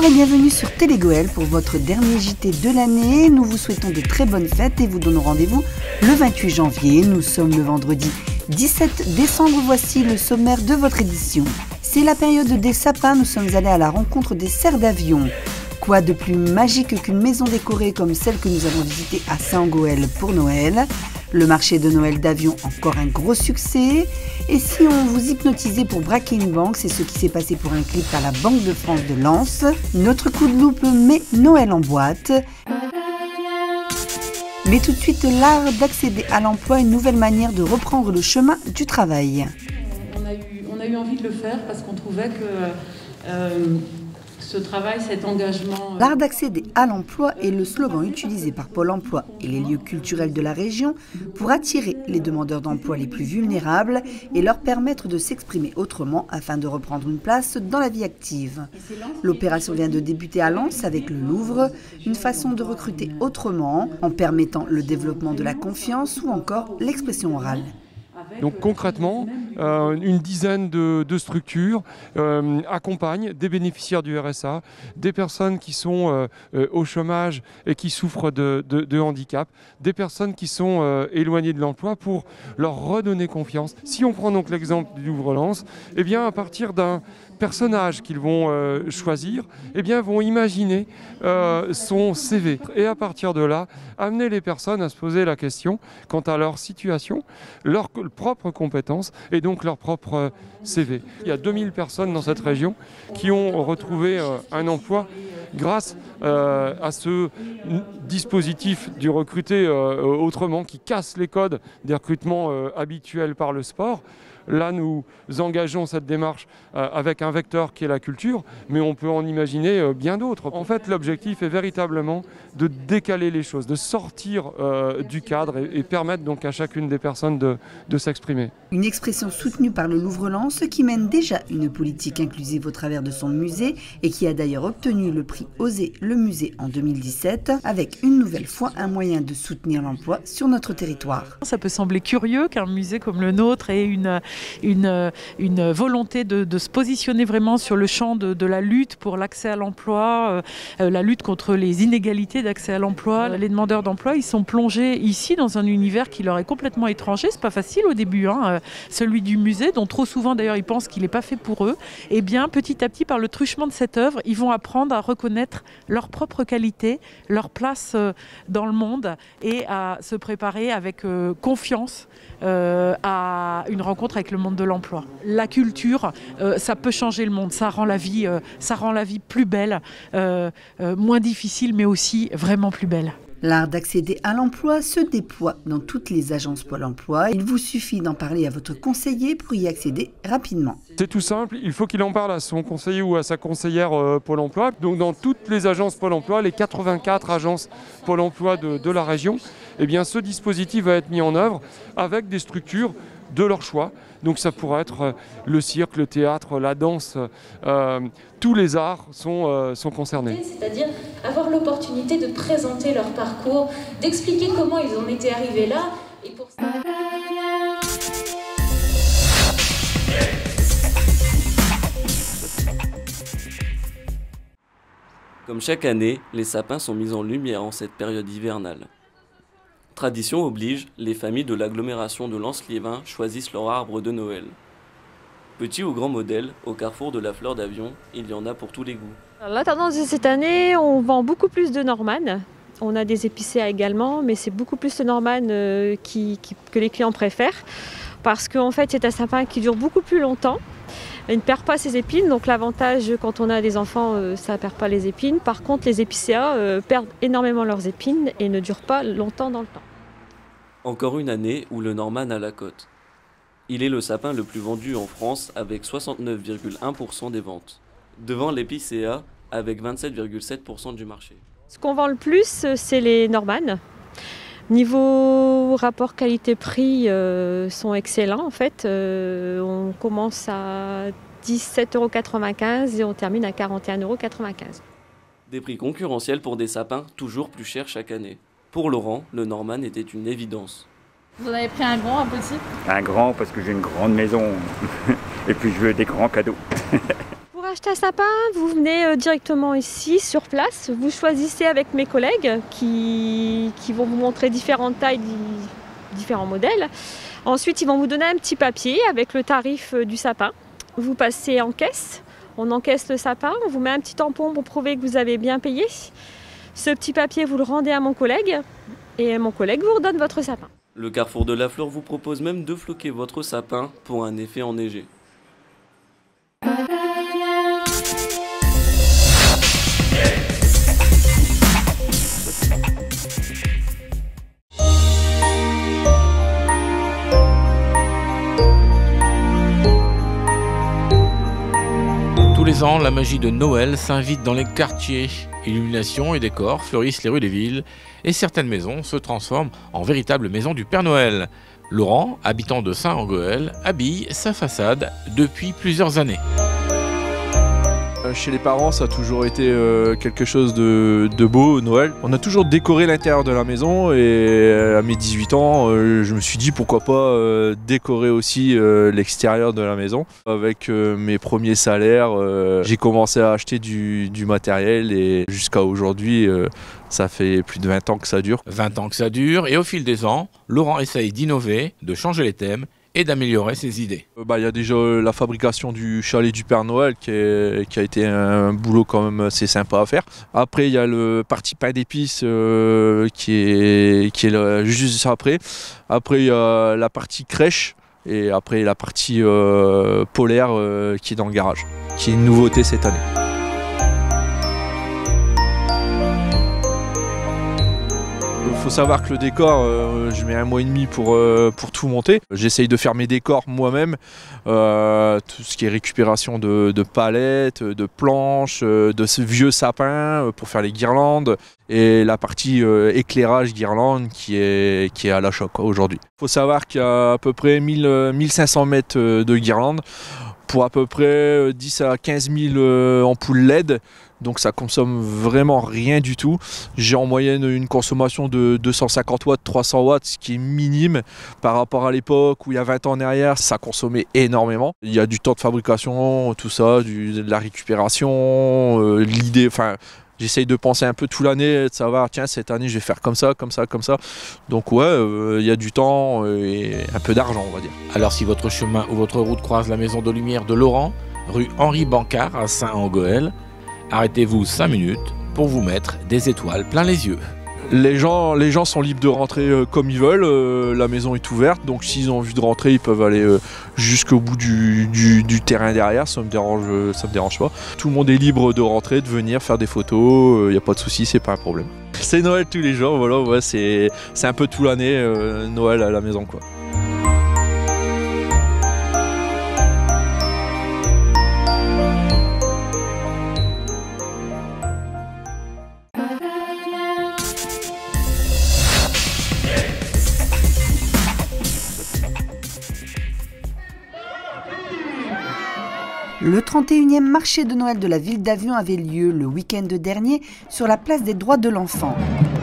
Bonsoir et bienvenue sur Télé Goël pour votre dernier JT de l'année. Nous vous souhaitons de très bonnes fêtes et vous donnons rendez-vous le 28 janvier. Nous sommes le vendredi 17 décembre. Voici le sommaire de votre édition. C'est la période des sapins. Nous sommes allés à la rencontre des cerfs d'avion. Quoi de plus magique qu'une maison décorée comme celle que nous avons visitée à Saint-Goël pour Noël? Le marché de Noël d'Avion, encore un gros succès. Et si on vous hypnotisait pour braquer une banque, c'est ce qui s'est passé pour un clip à la Banque de France de Lens. Notre coup de loupe met Noël en boîte. Mais tout de suite, l'art d'accéder à l'emploi, une nouvelle manière de reprendre le chemin du travail. On a eu envie de le faire parce qu'on trouvait que ce travail, cet engagement... L'art d'accéder à l'emploi est le slogan utilisé par Pôle emploi et les lieux culturels de la région pour attirer les demandeurs d'emploi les plus vulnérables et leur permettre de s'exprimer autrement afin de reprendre une place dans la vie active. L'opération vient de débuter à Lens avec le Louvre, une façon de recruter autrement en permettant le développement de la confiance ou encore l'expression orale. Donc concrètement, une dizaine de structures accompagnent des bénéficiaires du RSA, des personnes qui sont au chômage et qui souffrent de handicap, des personnes qui sont éloignées de l'emploi pour leur redonner confiance. Si on prend donc l'exemple du Louvre-Lens, eh bien à partir d'un personnage qu'ils vont choisir, eh bien vont imaginer son CV. Et à partir de là, amener les personnes à se poser la question quant à leur situation, leurs propres compétences et donc leur propre CV. Il y a 2000 personnes dans cette région qui ont retrouvé un emploi grâce à ce dispositif du recruter autrement qui casse les codes des recrutements habituels par le sport. Là, nous engageons cette démarche avec un vecteur qui est la culture, mais on peut en imaginer bien d'autres. En fait, l'objectif est véritablement de décaler les choses, de sortir du cadre et permettre donc à chacune des personnes de s'exprimer. Une expression soutenue par le Louvre-Lens qui mène déjà une politique inclusive au travers de son musée et qui a d'ailleurs obtenu le prix Oser le musée en 2017 avec une nouvelle fois un moyen de soutenir l'emploi sur notre territoire. Ça peut sembler curieux qu'un musée comme le nôtre ait une volonté de se positionner vraiment sur le champ de la lutte pour l'accès à l'emploi, la lutte contre les inégalités d'accès à l'emploi. Les demandeurs d'emploi, ils sont plongés ici dans un univers qui leur est complètement étranger. C'est pas facile au début, celui du musée, dont trop souvent d'ailleurs ils pensent qu'il n'est pas fait pour eux. Et bien petit à petit, par le truchement de cette œuvre, ils vont apprendre à reconnaître leurs propres qualités, leur place dans le monde et à se préparer avec confiance à une rencontre avec le monde de l'emploi. La culture, ça peut changer le monde, ça rend la vie plus belle, moins difficile, mais aussi vraiment plus belle. L'art d'accéder à l'emploi se déploie dans toutes les agences Pôle emploi. Il vous suffit d'en parler à votre conseiller pour y accéder rapidement. C'est tout simple, il faut qu'il en parle à son conseiller ou à sa conseillère Pôle emploi. Donc dans toutes les agences Pôle emploi, les 84 agences Pôle emploi de la région, eh bien, ce dispositif va être mis en œuvre avec des structures de leur choix. Donc ça pourrait être le cirque, le théâtre, la danse, tous les arts sont concernés. C'est-à-dire avoir l'opportunité de présenter leur parcours, d'expliquer comment ils en étaient arrivés là. Et pour ça... Comme chaque année, les sapins sont mis en lumière en cette période hivernale. Tradition oblige, les familles de l'agglomération de Lens-Liévin choisissent leur arbre de Noël. Petit ou grand modèle, au carrefour de la fleur d'Avion, il y en a pour tous les goûts. La tendance de cette année, on vend beaucoup plus de Norman. On a des épicéas également, mais c'est beaucoup plus de Norman que les clients préfèrent. Parce qu'en fait, c'est un sapin qui dure beaucoup plus longtemps. Il ne perd pas ses épines, donc l'avantage quand on a des enfants, ça ne perd pas les épines. Par contre, les épicéas perdent énormément leurs épines et ne durent pas longtemps dans le temps. Encore une année où le Norman a la cote. Il est le sapin le plus vendu en France avec 69,1% des ventes, devant l'épicéa avec 27,7% du marché. Ce qu'on vend le plus, c'est les Norman. Niveau rapport qualité-prix, sont excellents en fait. On commence à 17,95 € et on termine à 41,95 €. Des prix concurrentiels pour des sapins toujours plus chers chaque année. Pour Laurent, le Norman était une évidence. Vous en avez pris un grand, un petit? Un grand parce que j'ai une grande maison et puis je veux des grands cadeaux. Pour acheter un sapin, vous venez directement ici, sur place. Vous choisissez avec mes collègues qui vont vous montrer différentes tailles, différents modèles. Ensuite, ils vont vous donner un petit papier avec le tarif du sapin. Vous passez en caisse, on encaisse le sapin, on vous met un petit tampon pour prouver que vous avez bien payé. Ce petit papier, vous le rendez à mon collègue et mon collègue vous redonne votre sapin. Le Carrefour de la Fleur vous propose même de floquer votre sapin pour un effet enneigé. Tous les ans, la magie de Noël s'invite dans les quartiers. Illumination et décors fleurissent les rues des villes et certaines maisons se transforment en véritables maisons du Père Noël. Laurent, habitant de Saint-Angoël, habille sa façade depuis plusieurs années. Chez les parents, ça a toujours été quelque chose de beau, Noël. On a toujours décoré l'intérieur de la maison et à mes 18 ans, je me suis dit pourquoi pas décorer aussi l'extérieur de la maison. Avec mes premiers salaires, j'ai commencé à acheter du matériel et jusqu'à aujourd'hui, ça fait plus de 20 ans que ça dure. 20 ans que ça dure et au fil des ans, Laurent essaye d'innover, de changer les thèmes et d'améliorer ses idées. Il y a déjà la fabrication du chalet du Père Noël qui a été un boulot quand même assez sympa à faire. Après il y a le parti pain d'épices qui est là, juste après. Après il y a la partie crèche et après la partie polaire qui est dans le garage, qui est une nouveauté cette année. Il faut savoir que le décor, je mets 1 mois et demi pour tout monter. J'essaye de faire mes décors moi-même, tout ce qui est récupération de palettes, de planches, de ce vieux sapin pour faire les guirlandes et la partie éclairage guirlande qui est à l'achat aujourd'hui. Il faut savoir qu'il y a à peu près 1500 mètres de guirlandes pour à peu près 10 à 15 000 ampoules LED. Donc ça consomme vraiment rien du tout. J'ai en moyenne une consommation de 250 watts, 300 watts, ce qui est minime par rapport à l'époque où il y a 20 ans en arrière, ça consommait énormément. Il y a du temps de fabrication, tout ça, de la récupération, l'idée, enfin j'essaye de penser un peu toute l'année, de savoir tiens cette année je vais faire comme ça, comme ça, comme ça. Donc ouais, il y a du temps et un peu d'argent on va dire. Alors si votre chemin ou votre route croise la maison de lumière de Laurent, rue Henri Bancard à Saint-Angoël, arrêtez-vous 5 minutes pour vous mettre des étoiles plein les yeux. Les gens sont libres de rentrer comme ils veulent, la maison est ouverte, donc s'ils ont envie de rentrer, ils peuvent aller jusqu'au bout du terrain derrière, ça me dérange pas. Tout le monde est libre de rentrer, de venir faire des photos, il n'y a pas de souci, c'est pas un problème. C'est Noël tous les jours, voilà, ouais, c'est un peu toute l'année Noël à la maison quoi. Le 31e marché de Noël de la ville d'Avion avait lieu le week-end dernier sur la place des droits de l'enfant.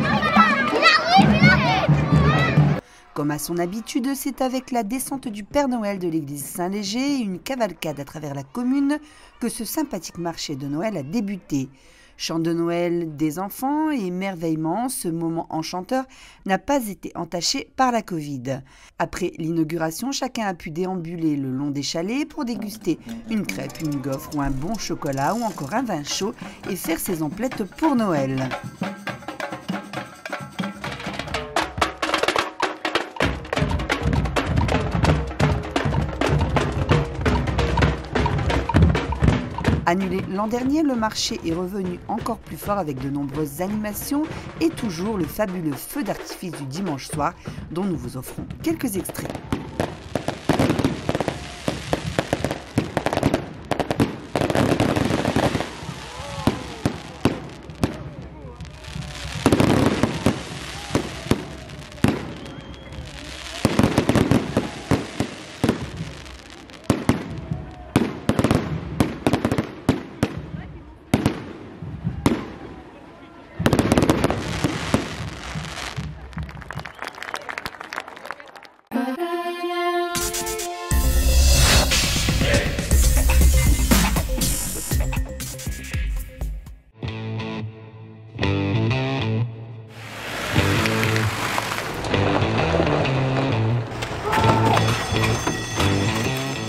Comme à son habitude, c'est avec la descente du Père Noël de l'église Saint-Léger et une cavalcade à travers la commune que ce sympathique marché de Noël a débuté. Chant de Noël des enfants et émerveillement, ce moment enchanteur n'a pas été entaché par la Covid. Après l'inauguration, chacun a pu déambuler le long des chalets pour déguster une crêpe, une gaufre ou un bon chocolat ou encore un vin chaud et faire ses emplettes pour Noël. Annulé l'an dernier, le marché est revenu encore plus fort avec de nombreuses animations et toujours le fabuleux feu d'artifice du dimanche soir dont nous vous offrons quelques extraits.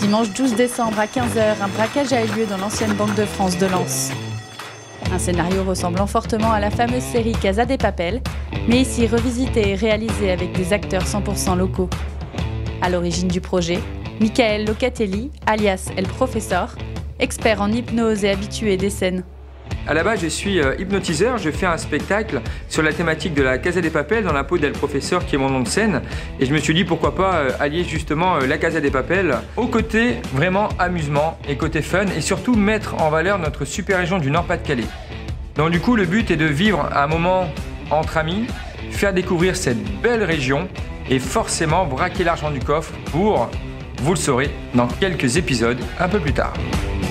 Dimanche 12 décembre à 15h, un braquage a eu lieu dans l'ancienne Banque de France de Lens. Un scénario ressemblant fortement à la fameuse série Casa de Papel, mais ici revisité et réalisé avec des acteurs 100% locaux. À l'origine du projet, Michael Locatelli, alias El Professeur, expert en hypnose et habitué des scènes. À la base, je suis hypnotiseur, je fais un spectacle sur la thématique de la Casa de Papel dans la peau d'El Professeur qui est mon nom de scène. Et je me suis dit pourquoi pas allier justement la Casa de Papel au côté vraiment amusement et côté fun et surtout mettre en valeur notre super région du Nord-Pas-de-Calais. Donc du coup, le but est de vivre un moment entre amis, faire découvrir cette belle région et forcément braquer l'argent du coffre pour, vous le saurez, dans quelques épisodes un peu plus tard.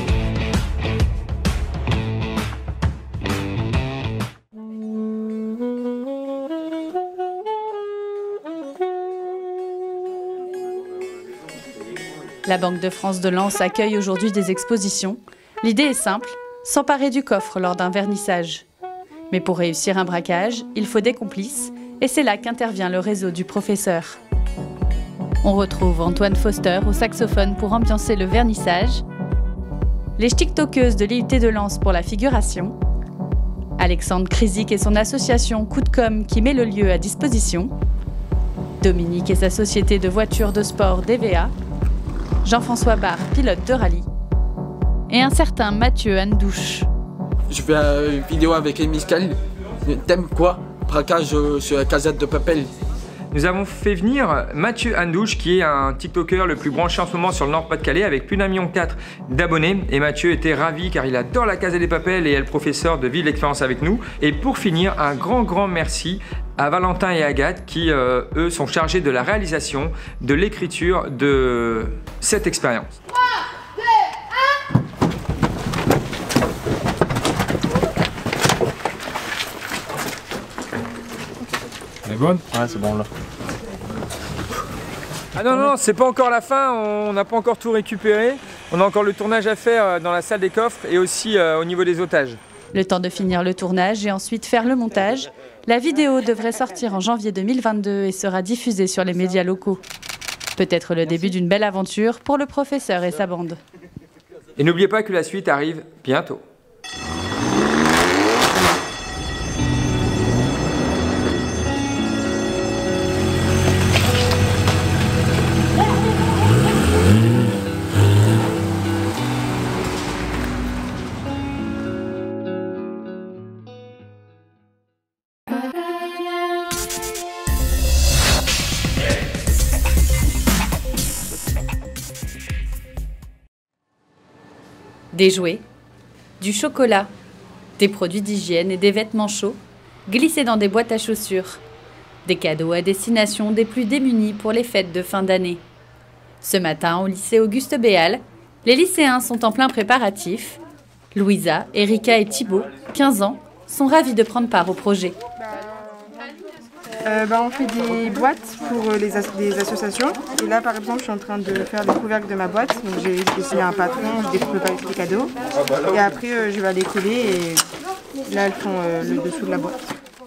La Banque de France de Lens accueille aujourd'hui des expositions. L'idée est simple, s'emparer du coffre lors d'un vernissage. Mais pour réussir un braquage, il faut des complices, et c'est là qu'intervient le réseau du professeur. On retrouve Antoine Foster au saxophone pour ambiancer le vernissage, les TikTokeuses de l'IUT de Lens pour la figuration, Alexandre Krizik et son association Coup de Com qui met le lieu à disposition, Dominique et sa société de voitures de sport DVA, Jean-François Barre, pilote de rallye, et un certain Mathieu Andouche. Je fais une vidéo avec Émile Scal. Thème quoi? Braquage sur la Casa de Papel. Nous avons fait venir Mathieu Andouche, qui est un TikToker le plus branché en ce moment sur le Nord-Pas-de-Calais, avec plus d'1,4 million d'abonnés. Et Mathieu était ravi car il adore la Casa de Papel et est le professeur de vivre l'expérience avec nous. Et pour finir, un grand merci à Valentin et Agathe qui, eux, sont chargés de la réalisation, de l'écriture de cette expérience. 3, 2, 1. Elle est bonne? Ouais, c'est bon là. Ah non, c'est pas encore la fin, on n'a pas encore tout récupéré. On a encore le tournage à faire dans la salle des coffres et aussi au niveau des otages. Le temps de finir le tournage et ensuite faire le montage. La vidéo devrait sortir en janvier 2022 et sera diffusée sur les médias locaux. Peut-être le début d'une belle aventure pour le professeur et sa bande. Et n'oubliez pas que la suite arrive bientôt. Des jouets, du chocolat, des produits d'hygiène et des vêtements chauds glissés dans des boîtes à chaussures. Des cadeaux à destination des plus démunis pour les fêtes de fin d'année. Ce matin, au lycée Auguste Béal, les lycéens sont en plein préparatif. Louisa, Erika et Thibaut, 15 ans, sont ravis de prendre part au projet. On fait des boîtes pour les associations. Et là, par exemple, je suis en train de faire le couvercle de ma boîte. Donc, j'ai dessiné un patron, je découpe les cadeaux. Et après, je vais aller coller et là, elles font le dessous de la boîte.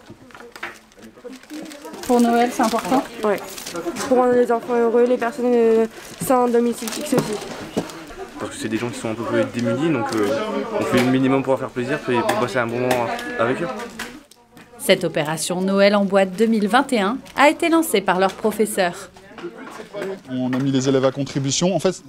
Pour Noël, c'est important? Ouais. Pour rendre les enfants heureux, les personnes sans domicile fixe aussi. Parce que c'est des gens qui sont un peu plus démunis, donc on fait le minimum pour leur faire plaisir et pour passer un bon moment avec eux. Cette opération Noël en boîte 2021 a été lancée par leur professeur. On a mis les élèves à contribution. En fait,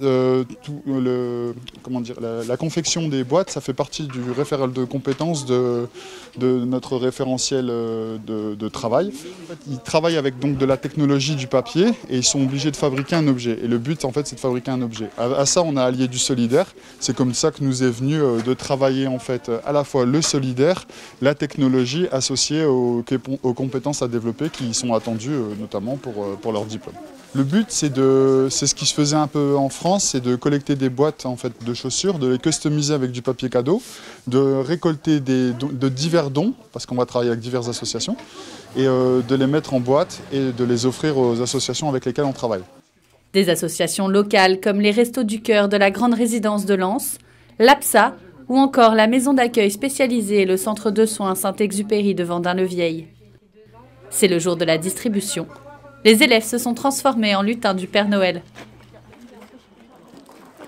la confection des boîtes, ça fait partie du référentiel de compétences de notre référentiel de travail. En fait, ils travaillent avec donc de la technologie du papier et ils sont obligés de fabriquer un objet. Et le but, en fait, c'est de fabriquer un objet. À ça, on a allié du solidaire. C'est comme ça que nous est venu de travailler en fait à la fois le solidaire, la technologie associée aux compétences à développer qui sont attendues notamment pour leur diplôme. Le but, c'est ce qui se faisait un peu en France, c'est de collecter des boîtes en fait, de chaussures, de les customiser avec du papier cadeau, de récolter de divers dons, parce qu'on va travailler avec diverses associations, et de les mettre en boîte et de les offrir aux associations avec lesquelles on travaille. Des associations locales comme les Restos du Cœur de la Grande Résidence de Lens, l'APSA ou encore la maison d'accueil spécialisée et le centre de soins Saint-Exupéry de Vendin-le-Vieil. C'est le jour de la distribution. Les élèves se sont transformés en lutins du Père Noël.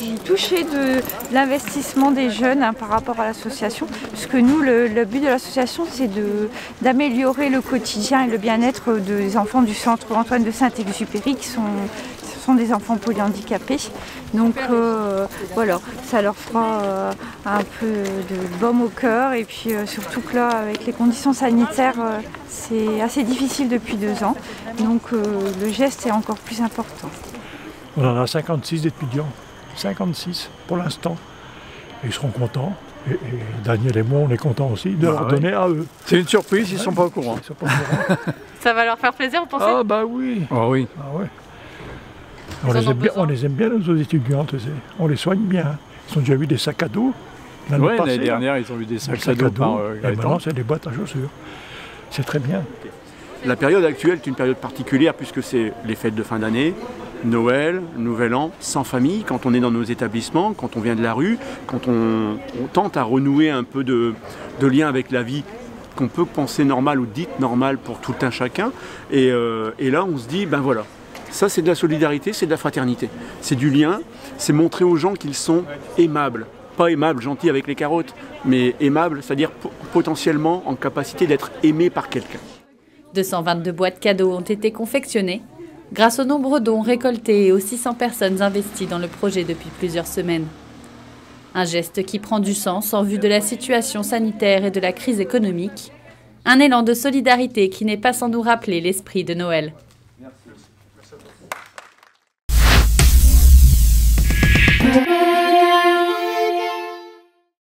suis touchée de l'investissement des jeunes par rapport à l'association, puisque nous, le but de l'association, c'est d'améliorer le quotidien et le bien-être des enfants du centre Antoine de Saint-Exupéry, qui sont des enfants polyhandicapés. Donc voilà, ça leur fera un peu de baume au cœur, et puis surtout que là, avec les conditions sanitaires, c'est assez difficile depuis 2 ans, donc le geste est encore plus important. On en a 56 étudiants, 56 pour l'instant. Ils seront contents. Et Daniel et moi, on est contents aussi de leur donner à eux. C'est une surprise, ils ne sont pas au courant. Ça va leur faire plaisir, vous pensez? Ah bah oui. Ah oui. Ah ouais. On les aime bien, nos étudiants, tu sais. On les soigne bien. Ils ont déjà eu des sacs à dos. L'année dernière, ils ont eu des sacs à dos par et maintenant, c'est des boîtes à chaussures. C'est très bien. La période actuelle est une période particulière puisque c'est les fêtes de fin d'année, Noël, Nouvel An, sans famille, quand on est dans nos établissements, quand on vient de la rue, quand on tente à renouer un peu de lien avec la vie qu'on peut penser normale ou dite normale pour tout un chacun. Et là, on se dit, ben voilà, ça c'est de la solidarité, c'est de la fraternité. C'est du lien, c'est montrer aux gens qu'ils sont aimables. Pas aimables, gentils avec les carottes, mais aimables, c'est-à-dire potentiellement en capacité d'être aimés par quelqu'un. 222 boîtes cadeaux ont été confectionnées grâce aux nombreux dons récoltés et aux 600 personnes investies dans le projet depuis plusieurs semaines. Un geste qui prend du sens en vue de la situation sanitaire et de la crise économique. Un élan de solidarité qui n'est pas sans nous rappeler l'esprit de Noël.